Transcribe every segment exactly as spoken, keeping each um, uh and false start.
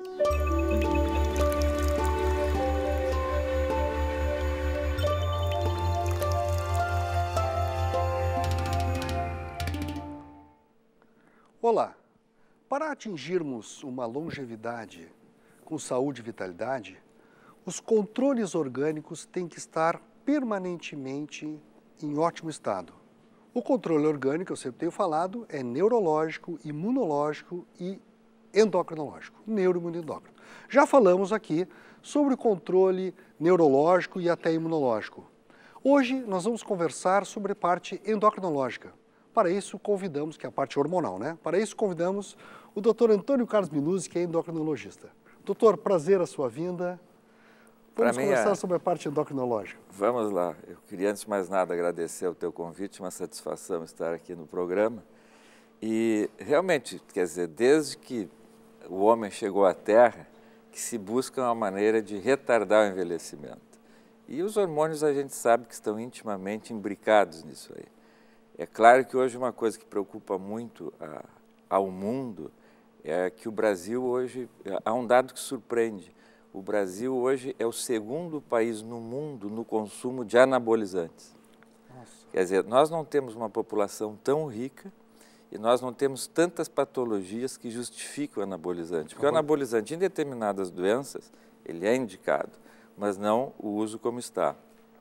Olá! Para atingirmos uma longevidade com saúde e vitalidade, os controles orgânicos têm que estar permanentemente em ótimo estado. O controle orgânico, eu sempre tenho falado, é neurológico, imunológico e endocrinológico, neuroimunoendócrino. Já falamos aqui sobre o controle neurológico e até imunológico. Hoje nós vamos conversar sobre a parte endocrinológica. Para isso convidamos, que é a parte hormonal, né? Para isso convidamos o doutor Antônio Carlos Minuzzi, que é endocrinologista. Doutor, prazer a sua vinda. Vamos Pra conversar mim é... sobre a parte endocrinológica. Vamos lá. Eu queria, antes de mais nada, agradecer o teu convite, uma satisfação estar aqui no programa. E, realmente, quer dizer, desde que o homem chegou à Terra, que se busca uma maneira de retardar o envelhecimento. E os hormônios a gente sabe que estão intimamente imbricados nisso aí. É claro que hoje uma coisa que preocupa muito a, ao mundo é que o Brasil hoje, há um dado que surpreende, o Brasil hoje é o segundo país no mundo no consumo de anabolizantes. Nossa. Quer dizer, nós não temos uma população tão rica e nós não temos tantas patologias que justificam o anabolizante. Porque o anabolizante, em determinadas doenças, ele é indicado, mas não o uso como está.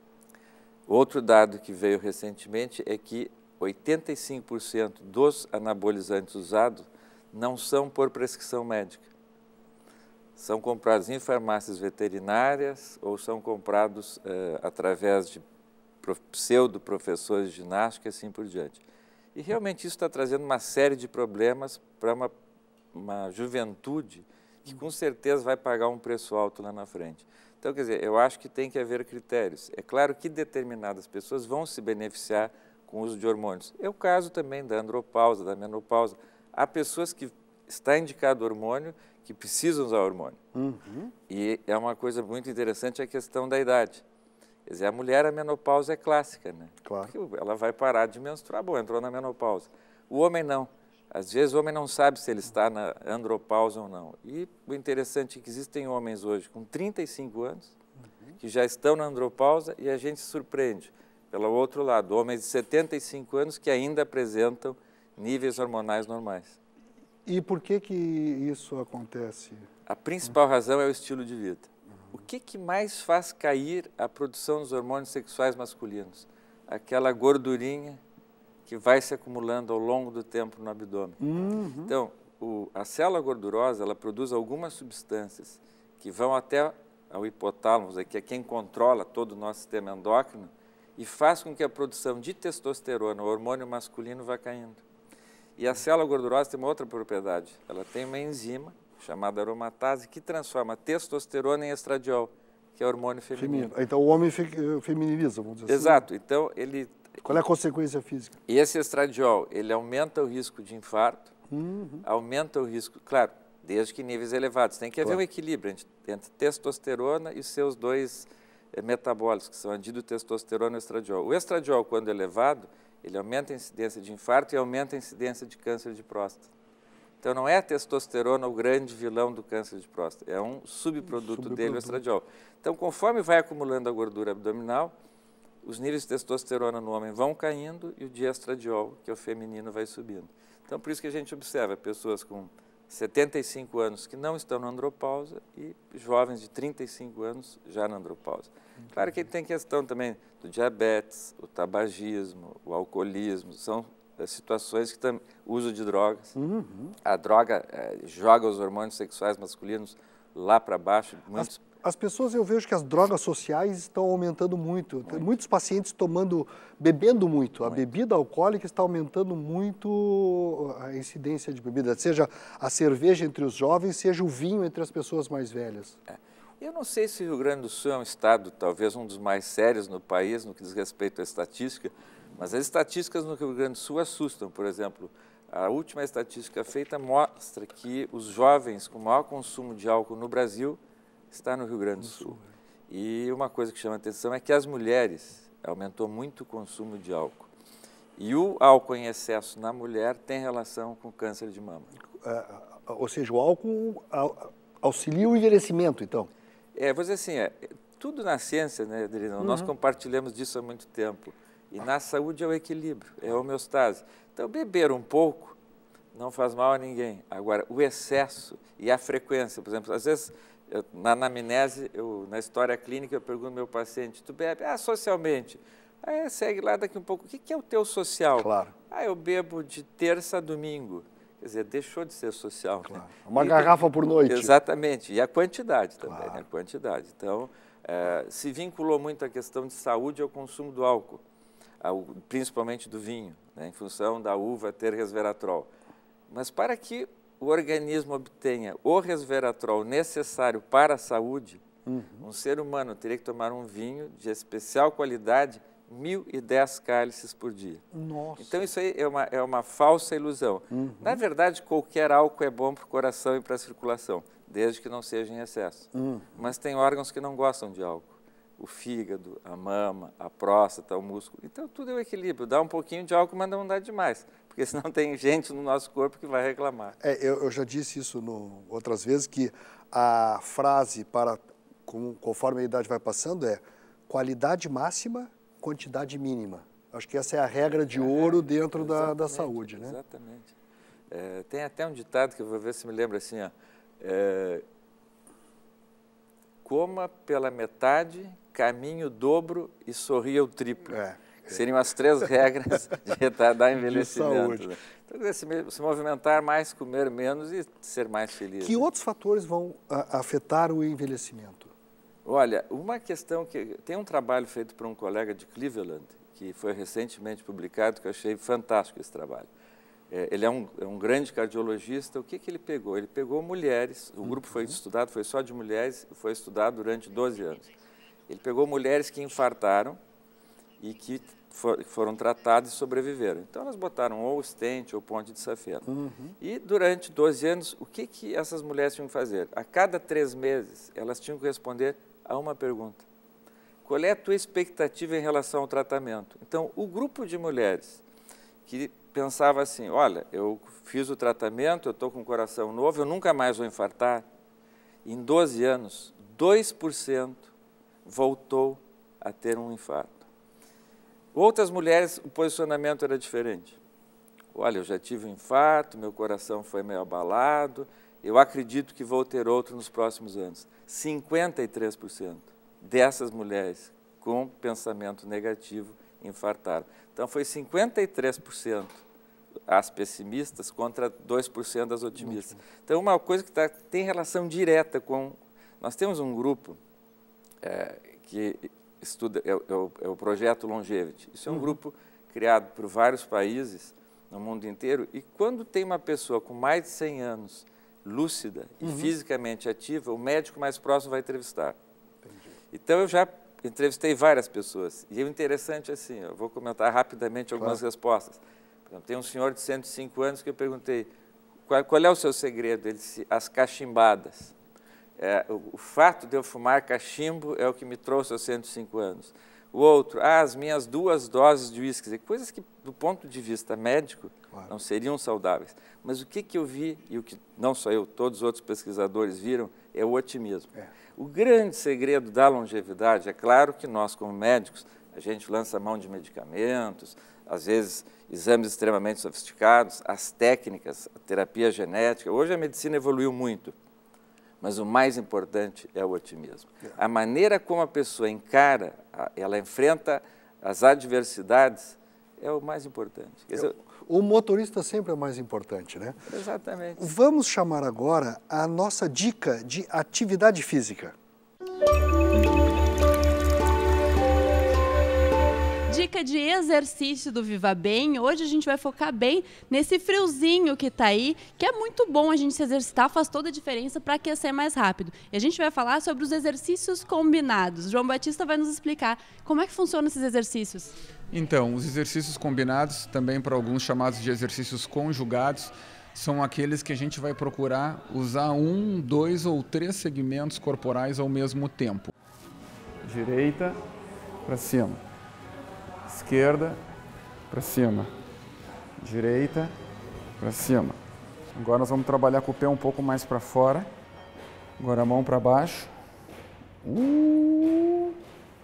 Outro dado que veio recentemente é que oitenta e cinco por cento dos anabolizantes usados não são por prescrição médica. São comprados em farmácias veterinárias ou são comprados eh, através de pseudo-professores de ginástica e assim por diante. E realmente isso está trazendo uma série de problemas para uma, uma juventude que com certeza vai pagar um preço alto lá na frente. Então, quer dizer, eu acho que tem que haver critérios. É claro que determinadas pessoas vão se beneficiar com o uso de hormônios. É o caso também da andropausa, da menopausa. Há pessoas que está indicado hormônio, que precisam usar hormônio. Uhum. E é uma coisa muito interessante a questão da idade. Quer dizer, a mulher, a menopausa é clássica, né? Claro. Porque ela vai parar de menstruar, bom, entrou na menopausa. O homem não. Às vezes o homem não sabe se ele está na andropausa ou não. E o interessante é que existem homens hoje com trinta e cinco anos, uhum, que já estão na andropausa e a gente se surpreende. Pelo outro lado, homens de setenta e cinco anos que ainda apresentam níveis hormonais normais. E por que que isso acontece? A principal razão é o estilo de vida. O que que mais faz cair a produção dos hormônios sexuais masculinos? Aquela gordurinha que vai se acumulando ao longo do tempo no abdômen. Uhum. Então, o, a célula gordurosa, ela produz algumas substâncias que vão até ao hipotálamo, que é quem controla todo o nosso sistema endócrino, e faz com que a produção de testosterona, o hormônio masculino, vá caindo. E a célula gordurosa tem uma outra propriedade. Ela tem uma enzima chamada aromatase que transforma a testosterona em estradiol, que é hormônio feminino. Feminino. Então o homem femininiza, vamos dizer Exato. assim. Então ele... Qual é a consequência física? E esse estradiol, ele aumenta o risco de infarto, uhum, aumenta o risco, claro, desde que níveis elevados. Tem que haver, claro, um equilíbrio entre, entre testosterona e seus dois eh, metabólicos, que são a dihidrotestosterona e o estradiol. O estradiol, quando elevado, ele aumenta a incidência de infarto e aumenta a incidência de câncer de próstata. Então, não é a testosterona o grande vilão do câncer de próstata, é um subproduto, subproduto. dele, o estradiol. Então, conforme vai acumulando a gordura abdominal, os níveis de testosterona no homem vão caindo e o de estradiol, que é o feminino, vai subindo. Então, por isso que a gente observa pessoas com setenta e cinco anos que não estão na andropausa e jovens de trinta e cinco anos já na andropausa. Claro que tem questão também do diabetes, o tabagismo, o alcoolismo, são situações que também, o uso de drogas. Uhum. A droga eh, joga os hormônios sexuais masculinos lá para baixo. Muitos... As, as pessoas, eu vejo que as drogas sociais estão aumentando muito. muito. Tem muitos pacientes tomando, bebendo muito. muito. A bebida alcoólica está aumentando muito a incidência de bebida, seja a cerveja entre os jovens, seja o vinho entre as pessoas mais velhas. É. Eu não sei se o Rio Grande do Sul é um estado, talvez um dos mais sérios no país, no que diz respeito à estatística, mas as estatísticas no Rio Grande do Sul assustam. Por exemplo, a última estatística feita mostra que os jovens com maior consumo de álcool no Brasil está no Rio Grande do Sul. E uma coisa que chama a atenção é que as mulheres, aumentou muito o consumo de álcool. E o álcool em excesso na mulher tem relação com câncer de mama. É, ou seja, o álcool Auxilia o envelhecimento, então? É, vou dizer assim, é, tudo na ciência, né, Adriano? Uhum. Nós compartilhamos disso há muito tempo. E na saúde é o equilíbrio, é a homeostase. Então, beber um pouco não faz mal a ninguém. Agora, o excesso e a frequência, por exemplo, às vezes, eu, na anamnese, eu, na história clínica, eu pergunto ao meu paciente, tu bebe? Ah, socialmente. Aí segue lá daqui um pouco, o que, que é o teu social? Claro. Ah, eu bebo de terça a domingo. Quer dizer, deixou de ser social. Claro. Né? Uma e garrafa tem, por noite. Exatamente. E a quantidade também, claro. né? A quantidade. Então, é, se vinculou muito a questão de saúde ao consumo do álcool, ao, principalmente do vinho, né? Em função da uva ter resveratrol. Mas para que o organismo obtenha o resveratrol necessário para a saúde, uhum. um ser humano teria que tomar um vinho de especial qualidade, mil e dez cálices por dia. Nossa. Então, isso aí é uma, é uma falsa ilusão. Uhum. Na verdade, qualquer álcool é bom para o coração e para a circulação, desde que não seja em excesso. Uhum. Mas tem órgãos que não gostam de álcool. O fígado, a mama, a próstata, o músculo. Então, tudo é o equilíbrio. Dá um pouquinho de álcool, mas não dá demais. Porque senão tem gente no nosso corpo que vai reclamar. É, eu, eu já disse isso no, outras vezes, que a frase, para, com, conforme a idade vai passando, é qualidade máxima, quantidade mínima. Acho que essa é a regra de ouro dentro da, da saúde, né? Exatamente. É, tem até um ditado que eu vou ver se me lembra assim, ó, é, coma pela metade, caminhe o dobro e sorria o triplo. É, é. Seriam as três regras de retardar envelhecimento. Né? Então, se, se movimentar mais, comer menos e ser mais feliz. Que né? outros fatores vão a, afetar o envelhecimento? Olha, uma questão que... Tem um trabalho feito por um colega de Cleveland, que foi recentemente publicado, que eu achei fantástico esse trabalho. É, ele é um, é um grande cardiologista. O que, que ele pegou? Ele pegou mulheres, o grupo foi estudado, foi só de mulheres, foi estudado durante doze anos. Ele pegou mulheres que infartaram e que for, foram tratadas e sobreviveram. Então, elas botaram ou stent ou ponte de safena. Uhum. E durante doze anos, o que, que essas mulheres tinham que fazer? A cada três meses, elas tinham que responder a uma pergunta. Qual é a tua expectativa em relação ao tratamento? Então, o grupo de mulheres que pensava assim, olha, eu fiz o tratamento, eu estou com o coração novo, eu nunca mais vou infartar. Em doze anos, dois por cento voltou a ter um infarto. Outras mulheres, o posicionamento era diferente. Olha, eu já tive um infarto, meu coração foi meio abalado, eu acredito que vou ter outro nos próximos anos. cinquenta e três por cento dessas mulheres com pensamento negativo infartaram. Então, foi cinquenta e três por cento as pessimistas contra dois por cento das otimistas. Então, uma coisa que tá, tem relação direta com... Nós temos um grupo é, que estuda, é, é, o, é o Projeto Longevity. Isso é um uhum. grupo criado por vários países no mundo inteiro, e quando tem uma pessoa com mais de cem anos, lúcida e uhum. fisicamente ativa, o médico mais próximo vai entrevistar. Entendi. Então, eu já entrevistei várias pessoas, e o interessante é assim, eu vou comentar rapidamente algumas claro. respostas. Por exemplo, tem um senhor de cento e cinco anos que eu perguntei, qual, qual é o seu segredo? Ele disse, as cachimbadas. É, o, o fato de eu fumar cachimbo é o que me trouxe aos cento e cinco anos. O outro, ah, as minhas duas doses de uísque, coisas que, do ponto de vista médico, claro. não seriam saudáveis. Mas o que, que eu vi, e o que não só eu, todos os outros pesquisadores viram, é o otimismo. É. O grande segredo da longevidade, é claro que nós, como médicos, a gente lança mão de medicamentos, às vezes exames extremamente sofisticados, as técnicas, a terapia genética. Hoje a medicina evoluiu muito, mas o mais importante é o otimismo. A maneira como a pessoa encara, ela enfrenta as adversidades, é o mais importante. Quer dizer, o motorista sempre é o mais importante, né? Exatamente. Vamos chamar agora a nossa dica de atividade física. Dica de exercício do Viva Bem. Hoje a gente vai focar bem nesse friozinho que tá aí, que é muito bom a gente se exercitar, faz toda a diferença para aquecer mais rápido. E a gente vai falar sobre os exercícios combinados. João Batista vai nos explicar como é que funcionam esses exercícios. Então, os exercícios combinados, também para alguns chamados de exercícios conjugados, são aqueles que a gente vai procurar usar um, dois ou três segmentos corporais ao mesmo tempo. Direita para cima, esquerda para cima, direita para cima. Agora nós vamos trabalhar com o pé um pouco mais para fora Agora a mão para baixo. Uh.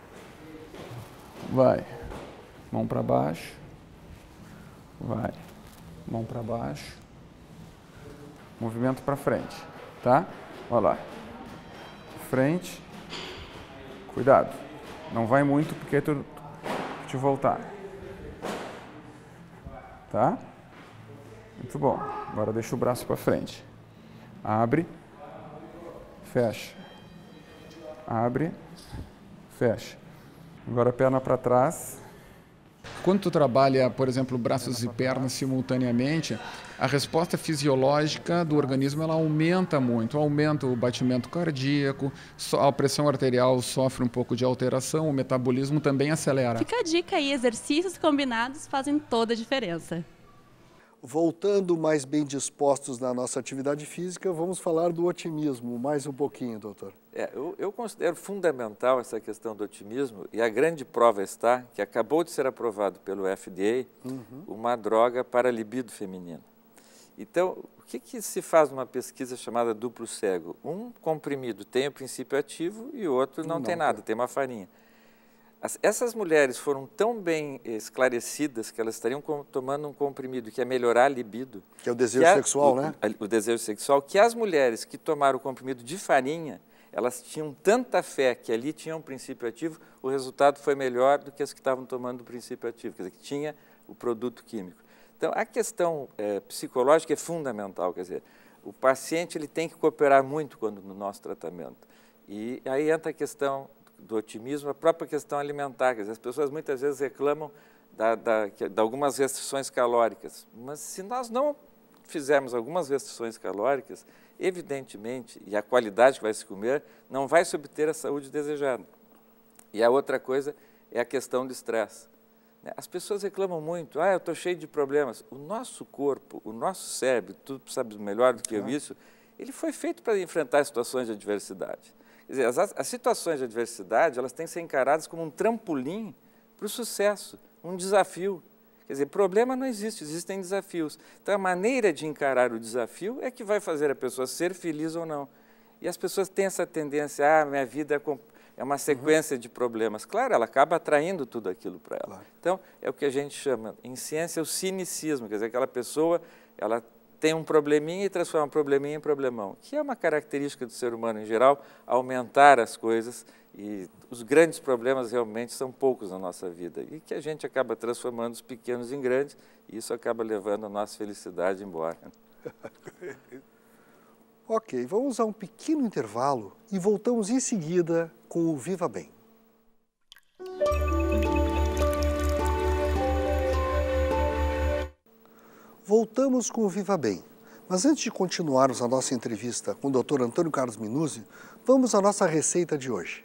Vai. Mão para baixo. Vai. Mão para baixo. Movimento para frente, tá? Olha lá. Frente. Cuidado. Não vai muito porque tu te voltar. Tá? Muito bom. Agora deixa o braço para frente. Abre. Fecha. Abre. Fecha. Agora a perna para trás. Quando tu trabalha, por exemplo, braços e pernas simultaneamente, a resposta fisiológica do organismo ela aumenta muito, aumenta o batimento cardíaco, a pressão arterial sofre um pouco de alteração, o metabolismo também acelera. Fica a dica aí, exercícios combinados fazem toda a diferença. Voltando mais bem dispostos na nossa atividade física, vamos falar do otimismo mais um pouquinho, doutor. É, eu, eu considero fundamental essa questão do otimismo e a grande prova está que acabou de ser aprovado pelo F D A uhum. uma droga para libido feminino. Então, o que, que se faz numa pesquisa chamada duplo cego? Um comprimido tem o princípio ativo e o outro não, não tem nada, tem uma farinha. As, essas mulheres foram tão bem esclarecidas que elas estariam com, tomando um comprimido que é melhorar a libido. Que é o desejo a, sexual, o, né? O, o desejo sexual, que as mulheres que tomaram o comprimido de farinha, elas tinham tanta fé que ali tinha um princípio ativo, o resultado foi melhor do que as que estavam tomando o princípio ativo, quer dizer, que tinha o produto químico. Então, a questão é, psicológica é fundamental, quer dizer, o paciente ele tem que cooperar muito quando no nosso tratamento. E aí entra a questão do otimismo, a própria questão alimentar. Quer dizer, as pessoas muitas vezes reclamam da, da, de algumas restrições calóricas, mas se nós não fizermos algumas restrições calóricas, evidentemente, e a qualidade que vai se comer, não vai se obter a saúde desejada. E a outra coisa é a questão do estresse. As pessoas reclamam muito, ah, eu estou cheio de problemas. O nosso corpo, o nosso cérebro, tu sabe melhor do que eu isso, ele foi feito para enfrentar situações de adversidade. Quer dizer, as, as situações de adversidade, elas têm que ser encaradas como um trampolim para o sucesso, um desafio. Quer dizer, problema não existe, existem desafios. Então, a maneira de encarar o desafio é que vai fazer a pessoa ser feliz ou não. E as pessoas têm essa tendência, ah, minha vida é, é uma sequência uhum. de problemas. Claro, ela acaba atraindo tudo aquilo para ela. Claro. Então, é o que a gente chama, em ciência, o cinicismo. Quer dizer, aquela pessoa, ela tem um probleminha e transforma um probleminha em problemão, que é uma característica do ser humano em geral, aumentar as coisas, e os grandes problemas realmente são poucos na nossa vida, e que a gente acaba transformando os pequenos em grandes, e isso acaba levando a nossa felicidade embora. Ok, vamos a um pequeno intervalo e voltamos em seguida com o Viva Bem. Voltamos com o Viva Bem, mas antes de continuarmos a nossa entrevista com o doutor Antônio Carlos Minuzzi, vamos à nossa receita de hoje.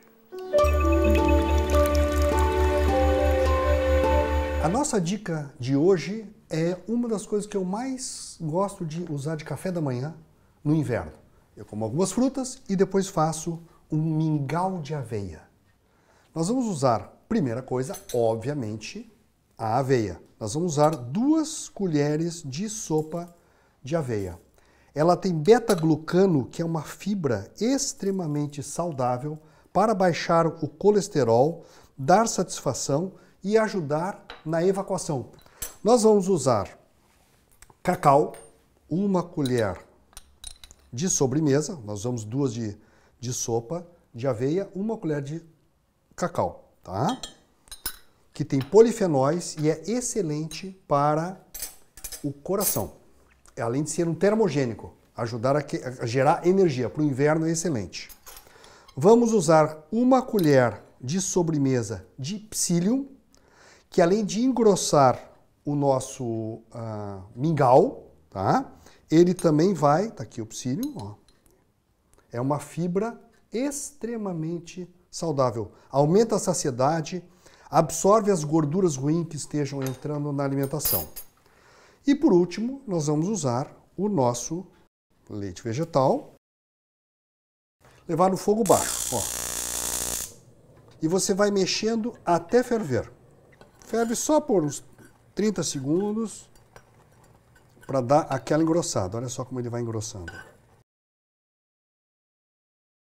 A nossa dica de hoje é uma das coisas que eu mais gosto de usar de café da manhã no inverno. Eu como algumas frutas e depois faço um mingau de aveia. Nós vamos usar, primeira coisa, obviamente, a aveia. Nós vamos usar duas colheres de sopa de aveia. Ela tem beta-glucano, que é uma fibra extremamente saudável para baixar o colesterol, dar satisfação e ajudar na evacuação. Nós vamos usar cacau, uma colher de sobremesa, nós usamos duas de, de sopa de aveia, uma colher de cacau, tá? Que tem polifenóis e é excelente para o coração. Além de ser um termogênico, ajudar a, que, a gerar energia. Para o inverno é excelente. Vamos usar uma colher de sobremesa de psyllium, que além de engrossar o nosso uh, mingau, tá? Ele também vai, tá aqui o psyllium, ó. É uma fibra extremamente saudável. Aumenta a saciedade, absorve as gorduras ruins que estejam entrando na alimentação. E por último, nós vamos usar o nosso leite vegetal. Levar no fogo baixo, ó. E você vai mexendo até ferver. Ferve só por uns trinta segundos para dar aquela engrossada. Olha só como ele vai engrossando.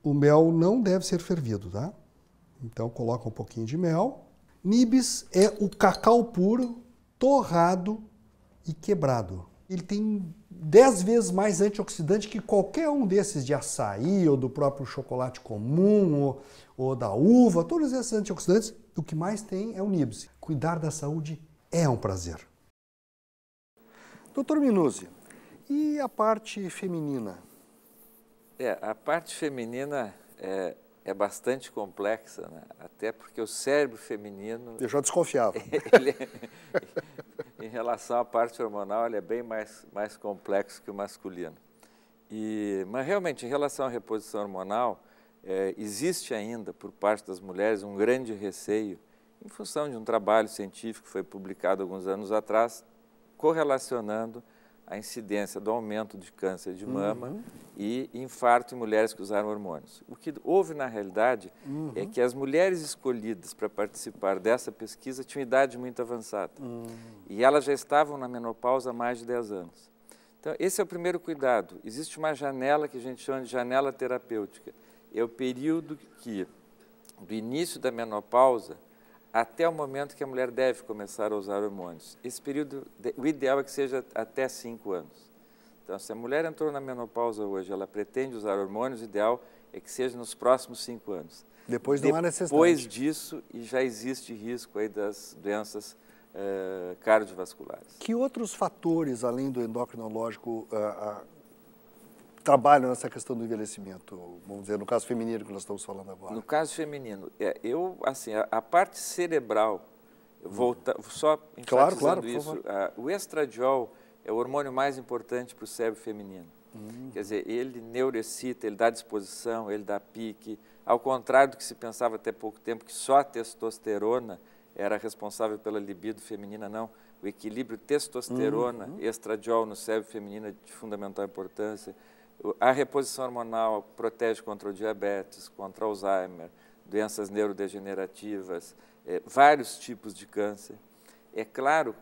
O mel não deve ser fervido, tá? Então coloca um pouquinho de mel. Nibs é o cacau puro, torrado e quebrado. Ele tem dez vezes mais antioxidante que qualquer um desses de açaí ou do próprio chocolate comum ou, ou da uva. Todos esses antioxidantes, o que mais tem é o Nibs. Cuidar da saúde é um prazer. doutor Minuzzi, e a parte feminina? É, a parte feminina é, é bastante complexa, né? Até porque o cérebro feminino... Eu já desconfiava. Ele, em relação à parte hormonal, ele é bem mais, mais complexo que o masculino. E, mas realmente, em relação à reposição hormonal, é, existe ainda, por parte das mulheres, um grande receio, em função de um trabalho científico que foi publicado alguns anos atrás, correlacionando a incidência do aumento de câncer de mama uhum. e infarto em mulheres que usaram hormônios. O que houve, na realidade, uhum. é que as mulheres escolhidas para participar dessa pesquisa tinham idade muito avançada. Uhum. E elas já estavam na menopausa há mais de dez anos. Então, esse é o primeiro cuidado. Existe uma janela que a gente chama de janela terapêutica. É o período que, do início da menopausa, até o momento que a mulher deve começar a usar hormônios. Esse período, o ideal é que seja até cinco anos. Então, se a mulher entrou na menopausa hoje, ela pretende usar hormônios, o ideal é que seja nos próximos cinco anos. Depois não Depois há necessidade. Depois disso, e já existe risco aí das doenças uh, cardiovasculares. Que outros fatores, além do endocrinológico, uh, uh, trabalham nessa questão do envelhecimento, vamos dizer, no caso feminino que nós estamos falando agora? No caso feminino, é, eu, assim, a, a parte cerebral, eu volta, só enfatizando claro, claro, isso, a, o estradiol é o hormônio mais importante para o cérebro feminino. Hum. Quer dizer, ele neuroexcita, ele dá disposição, ele dá pique, ao contrário do que se pensava até pouco tempo, que só a testosterona era responsável pela libido feminina, não. O equilíbrio testosterona, uhum. estradiol no cérebro feminino é de fundamental importância. A reposição hormonal protege contra o diabetes, contra o Alzheimer, doenças neurodegenerativas, é, vários tipos de câncer. É claro,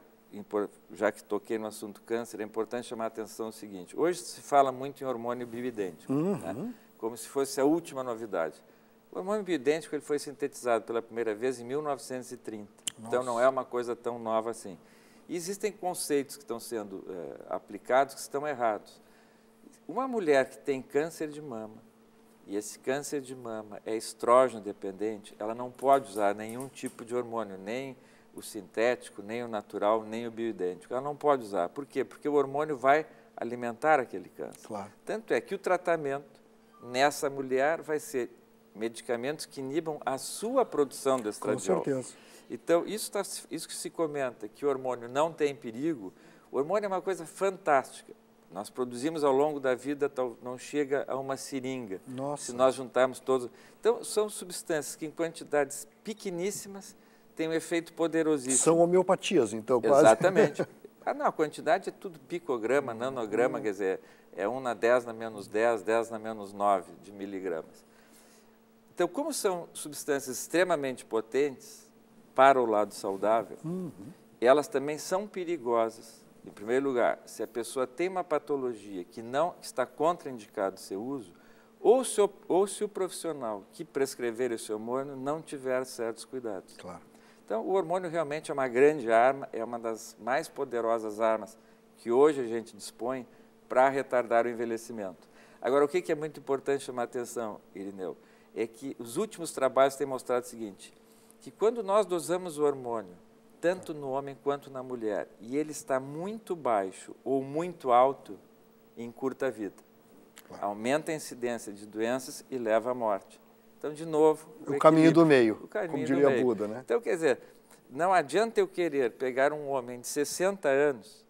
já que toquei no assunto câncer, é importante chamar a atenção o seguinte. Hoje se fala muito em hormônio bioidêntico, uhum. né? Como se fosse a última novidade. O hormônio bioidêntico ele foi sintetizado pela primeira vez em mil novecentos e trinta. Nossa. Então não é uma coisa tão nova assim. E existem conceitos que estão sendo é, aplicados que estão errados. Uma mulher que tem câncer de mama, e esse câncer de mama é estrógeno dependente, ela não pode usar nenhum tipo de hormônio, nem o sintético, nem o natural, nem o bioidêntico. Ela não pode usar. Por quê? Porque o hormônio vai alimentar aquele câncer. Claro. Tanto é que o tratamento nessa mulher vai ser medicamentos que inibam a sua produção de estradiol. Com certeza. Então, isso, tá, isso que se comenta, que o hormônio não tem perigo, o hormônio é uma coisa fantástica. Nós produzimos ao longo da vida, não chega a uma seringa, Nossa. se nós juntarmos todos. Então, são substâncias que em quantidades pequeníssimas têm um efeito poderosíssimo. São homeopatias, então, quase. Exatamente. Ah, não, a quantidade é tudo picograma, nanograma, hum. quer dizer, é um na dez na menos dez, dez na menos nove de miligramas. Então, como são substâncias extremamente potentes para o lado saudável, uhum. elas também são perigosas. Em primeiro lugar, se a pessoa tem uma patologia que não está contraindicado o seu uso, ou se o, ou se o profissional que prescrever esse hormônio não tiver certos cuidados. Claro. Então, o hormônio realmente é uma grande arma, é uma das mais poderosas armas que hoje a gente dispõe para retardar o envelhecimento. Agora, o que é muito importante chamar a atenção, Irineu, é que os últimos trabalhos têm mostrado o seguinte, que quando nós dosamos o hormônio, tanto no homem quanto na mulher, e ele está muito baixo ou muito alto, encurta a vida. Claro. Aumenta a incidência de doenças e leva à morte. Então, de novo... O, o caminho do meio, o caminho como diria do meio. Buda, né? Então, quer dizer, não adianta eu querer pegar um homem de sessenta anos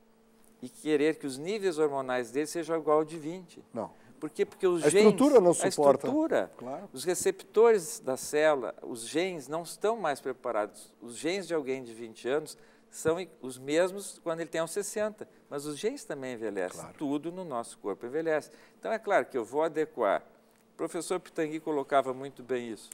e querer que os níveis hormonais dele sejam igual ao de vinte. Não. Por quê? Porque os a genes... estrutura não suporta. A estrutura, claro. Os receptores da célula, os genes não estão mais preparados. Os genes de alguém de vinte anos são os mesmos quando ele tem aos sessenta, mas os genes também envelhecem. Claro. Tudo no nosso corpo envelhece. Então, é claro que eu vou adequar. O professor Pitangui colocava muito bem isso.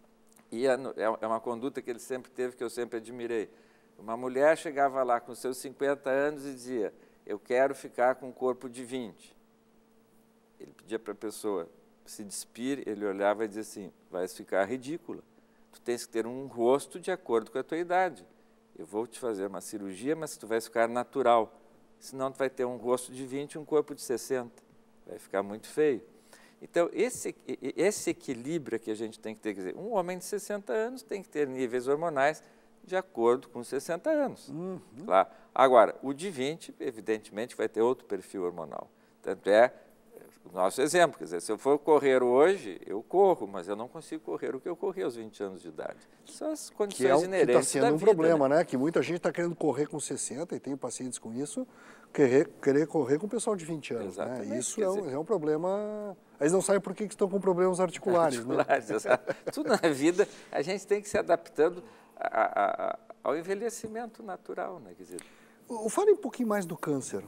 E é uma conduta que ele sempre teve, que eu sempre admirei. Uma mulher chegava lá com seus cinquenta anos e dizia, eu quero ficar com um corpo de vinte. Ele pedia para a pessoa, se despir, ele olhava e dizia assim, vai ficar ridícula. Tu tens que ter um rosto de acordo com a tua idade. Eu vou te fazer uma cirurgia, mas tu vai ficar natural. Senão tu vai ter um rosto de vinte e um corpo de sessenta. Vai ficar muito feio. Então, esse, esse equilíbrio que a gente tem que ter, quer dizer, um homem de sessenta anos tem que ter níveis hormonais de acordo com sessenta anos. Uhum. Claro. Agora, o de vinte, evidentemente, vai ter outro perfil hormonal. Tanto é o nosso exemplo, quer dizer, se eu for correr hoje, eu corro, mas eu não consigo correr o que eu corri aos vinte anos de idade. São as condições que é o, inerentes que está sendo da um vida, problema, né? né? Que muita gente está querendo correr com sessenta, e tenho pacientes com isso, querer, querer correr com o pessoal de vinte anos. Exatamente, né? Isso é um, dizer, é um problema... Eles não sabem por que estão com problemas articulares. Articulares, né? Exato. Tudo na vida, a gente tem que se adaptando a, a, a, ao envelhecimento natural, né? Quer dizer, o, fale um pouquinho mais do câncer.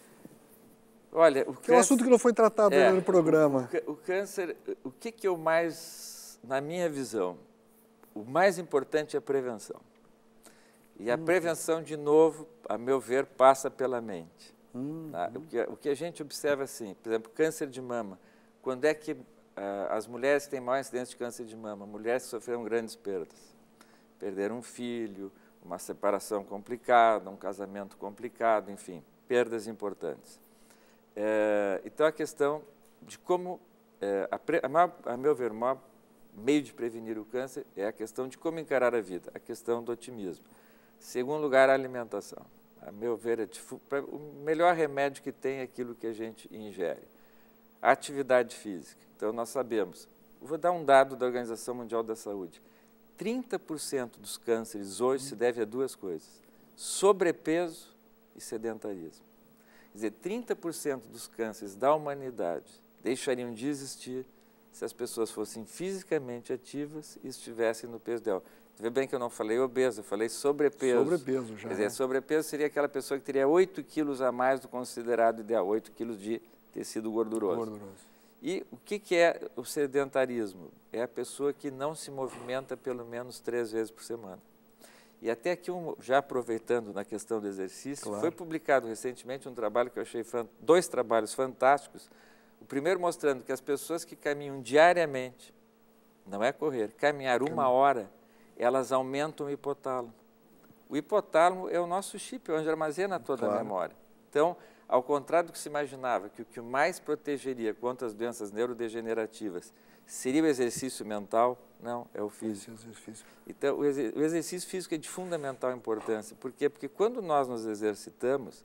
Olha, o que câncer, é um assunto que não foi tratado é, no programa. O, o câncer, o que, que eu mais, na minha visão, o mais importante é a prevenção. E a hum. prevenção, de novo, a meu ver, passa pela mente. Hum. Tá? O, que, o que a gente observa, assim, por exemplo, câncer de mama. Quando é que uh, as mulheres têm maior incidência de câncer de mama? Mulheres que sofreram grandes perdas. Perderam um filho, uma separação complicada, um casamento complicado, enfim, perdas importantes. É, então, a questão de como, é, a, pre, a, maior, a meu ver, o maior meio de prevenir o câncer é a questão de como encarar a vida, a questão do otimismo. Segundo lugar, a alimentação. A meu ver, é de, o melhor remédio que tem é aquilo que a gente ingere. A atividade física. Então, nós sabemos, vou dar um dado da Organização Mundial da Saúde, trinta por cento dos cânceres hoje se deve a duas coisas, sobrepeso e sedentarismo. Quer dizer, trinta por cento dos cânceres da humanidade deixariam de existir se as pessoas fossem fisicamente ativas e estivessem no peso ideal. Vê bem que eu não falei obeso, eu falei sobrepeso. Sobrepeso, já. Quer dizer, sobrepeso seria aquela pessoa que teria oito quilos a mais do considerado ideal, oito quilos de tecido gorduroso. gorduroso. E o que, que é o sedentarismo? É a pessoa que não se movimenta pelo menos três vezes por semana. E até aqui, um, já aproveitando na questão do exercício, claro. Foi publicado recentemente um trabalho que eu achei, dois trabalhos fantásticos. O primeiro mostrando que as pessoas que caminham diariamente, não é correr, caminhar uma hora, elas aumentam o hipotálamo. O hipotálamo é o nosso chip, onde armazena toda claro. A memória. Então, ao contrário do que se imaginava, que o que mais protegeria contra as doenças neurodegenerativas seria o exercício mental, não, é o físico. Exercício. Então, o, exer o exercício físico é de fundamental importância. Por quê? Porque quando nós nos exercitamos,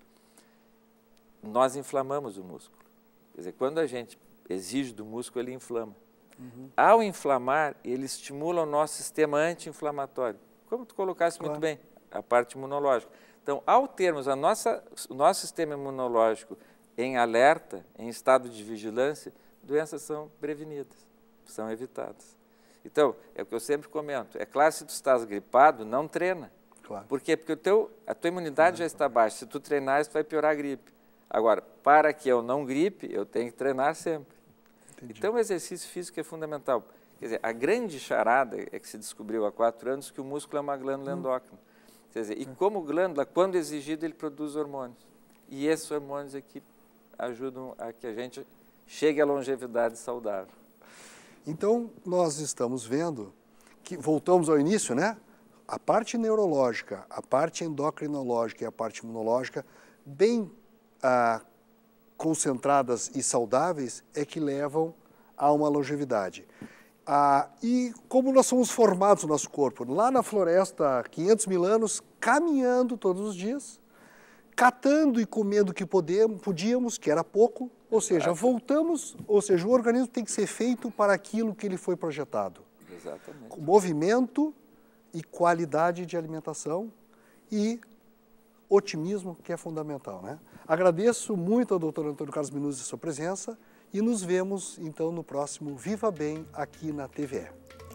nós inflamamos o músculo. Quer dizer, quando a gente exige do músculo, ele inflama. Uhum. Ao inflamar, ele estimula o nosso sistema anti-inflamatório. Como tu colocaste claro. Muito bem, a parte imunológica. Então, ao termos a nossa, o nosso sistema imunológico em alerta, em estado de vigilância, doenças são prevenidas, são evitadas. Então, é o que eu sempre comento, é claro, se tu estás gripado, não treina. Claro. Por quê? Porque o teu, a tua imunidade já está baixa, se tu treinares, tu vai piorar a gripe. Agora, para que eu não gripe, eu tenho que treinar sempre. Entendi. Então, o exercício físico é fundamental. Quer dizer, a grande charada é que se descobriu há quatro anos que o músculo é uma glândula hum. endócrina. Quer dizer, e como glândula, quando exigido, ele produz hormônios. E esses hormônios é que ajudam a que a gente chegue à longevidade saudável. Então, nós estamos vendo que, voltamos ao início, né? A parte neurológica, a parte endocrinológica e a parte imunológica, bem ah, concentradas e saudáveis, é que levam a uma longevidade. Ah, e como nós somos formados no nosso corpo? Lá na floresta, há quinhentos mil anos, caminhando todos os dias, catando e comendo o que podemos, podíamos, que era pouco, ou seja, voltamos, ou seja, o organismo tem que ser feito para aquilo que ele foi projetado. Exatamente. Com movimento e qualidade de alimentação e otimismo, que é fundamental, né? Agradeço muito ao doutor Antônio Carlos Minuzzi a sua presença e nos vemos, então, no próximo Viva Bem aqui na T V E.